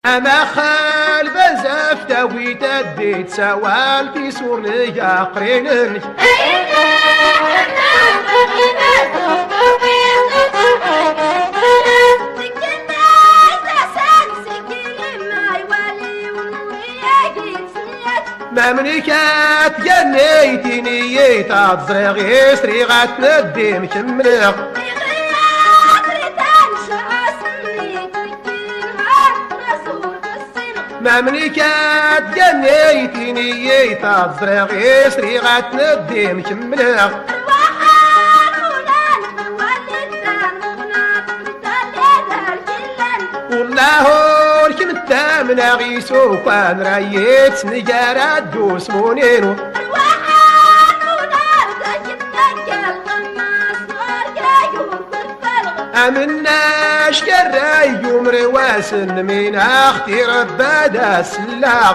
أما خال بزاف تاوي تديت سوال في سور ليا قرينني ما منكات جنيتيني يتعذر يسري غتندم كملغ ما منكات جنيتيني يتعذر يسري غتندم كملغ والله الكم التامن غيسو كان رايت سنجارة دوس مونينو أمناش كراي يوم رواسن من أختي ربادة سلاغ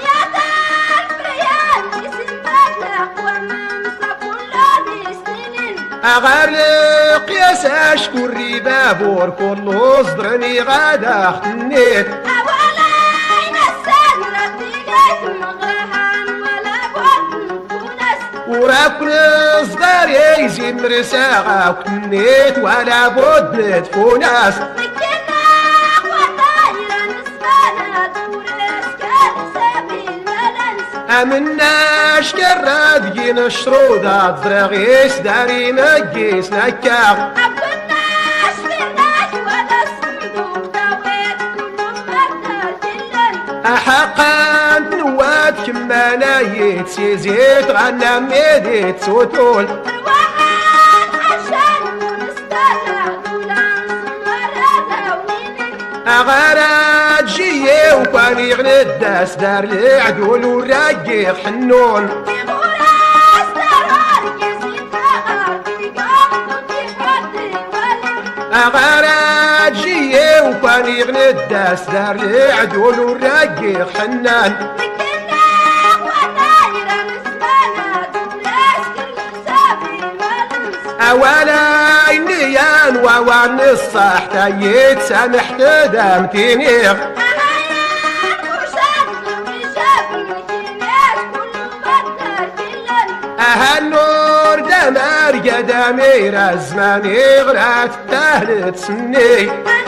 أغرق يا ساش كوري بابور كل صدرني غادا اختنيت وراكن صدار يزي مرساغا وكنيت ولا بود نتفوناس أمناش كراد جين الشرودة زرغيس داري نقيس نكاغ أحقا نواد كما نايت سيزيت غنى ميديت سوتول أغارات جيه وكان يغني الداس دار العدول والراقيق حنون أغارات جيه وكان يغني الداس دار العدول والراقيق حنان أولا إنيان ووان الصح تايت سامحت دامتينيغ النور دمار قدامي رزماني غرات تهلت سني